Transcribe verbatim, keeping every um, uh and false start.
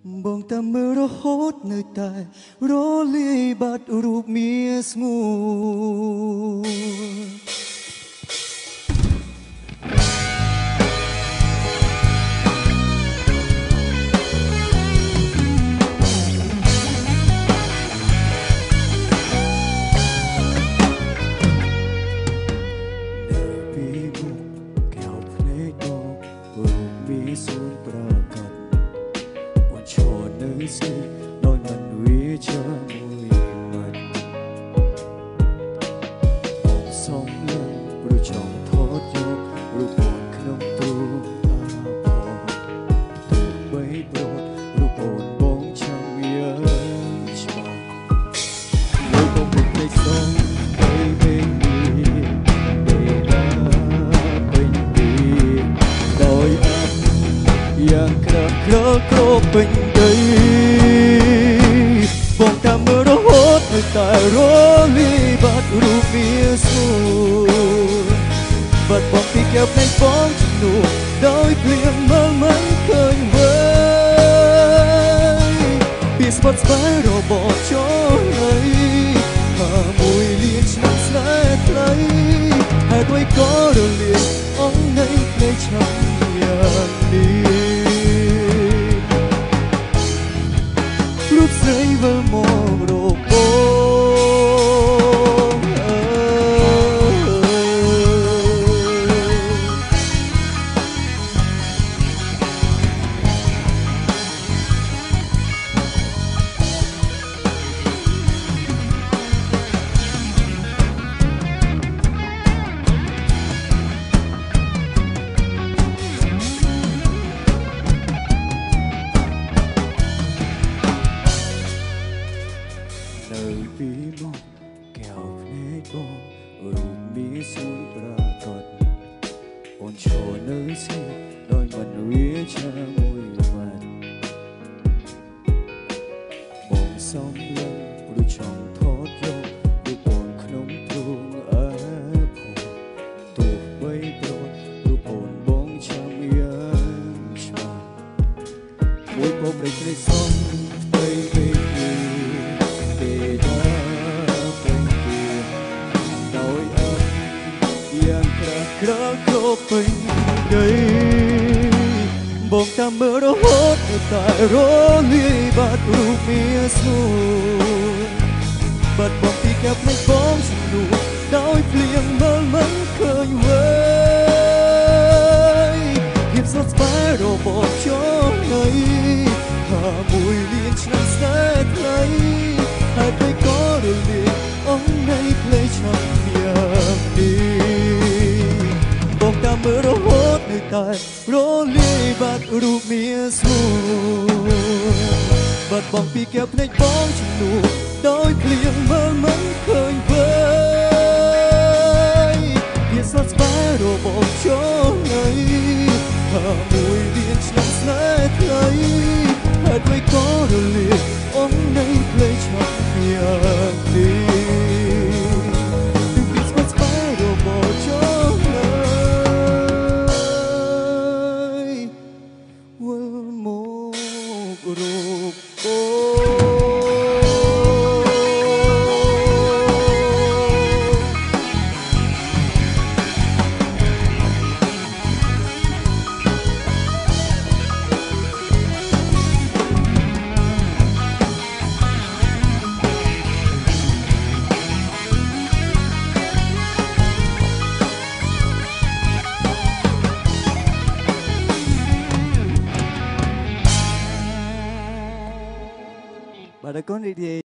បងតាមមើលរហូតនៅតែរលាយបាត់រូបមាស្ងួរដោយមិនវាជាមួយមិនបងសំឡេងព្រោះចង់ថតយករូបបងក្នុងទូអាផងទោះបីប្រត់រូបបងបងចាំវាច្បាស់លើបងពេញភ្នែកសងពេញពេញពេលណាពេញពីដោយអត់យ៉ាងក្រក្រក្រពេញដីបងតាមមើលរហូតនៅតែរលាយបាត់រូបមាស្ងួរបាត់បងពីកែវភ្នែកបងជំនួសដោយភ្លៀងមើលមិនឃើញវើពីស្បត់ស្បែករបស់ចូលហើយមួយលានឆ្នាំស្នេហ៍ថ្លៃហើយអ្វីក៏រលាយអងនៃភ្នែកឆាំយ៉ាងនេះរូបស្រីវិលមករកបងនៅពីមកកែវភ្នែកបងរូបមានសួនប្រកបអូនឈរនៅស្ងៀមដោយមិនវាជាមួយមិនបងសំឡេងព្រោះចង់ថតយករូបបងក្នុងទ្រូងអើផងទោះបីប្រត់រូបបងបងចាំយ៉ាងច្បាស់មួយបងប្រេកនេះសំទៅពេលក្រក្រពេញដីបងតាមមើលរហូតតែរលាយបាត់រូបមាស្ងួរបាត់បងពីកែវភ្នែកបងជំនួសដោយភ្លៀងមើលមិនឃើញវើភាពសត់ស្បែករបស់ចូលនៅមួយលានឆ្នាំស្នេហ៍ថ្លៃហើយពេលក៏រលាយអងនៃភ្លេចឆាំយ៉ាងនេះបងតាមមើលរហូតនៅតែរលាយបាត់រូបមាស្ងួរបាត់បងពីកែវភ្នែកបងជំនួសដោយភ្លៀងមើលមិនឃើញវើវាសត់ស្បែករបស់ចូលនៅមួយលានឆ្នាំស្នេហ៍ថ្លៃហើយអ្វីក៏រលាយអងនៃភ្លេចឆាំយ៉ាងនេះបាទអរគុណរីករាយ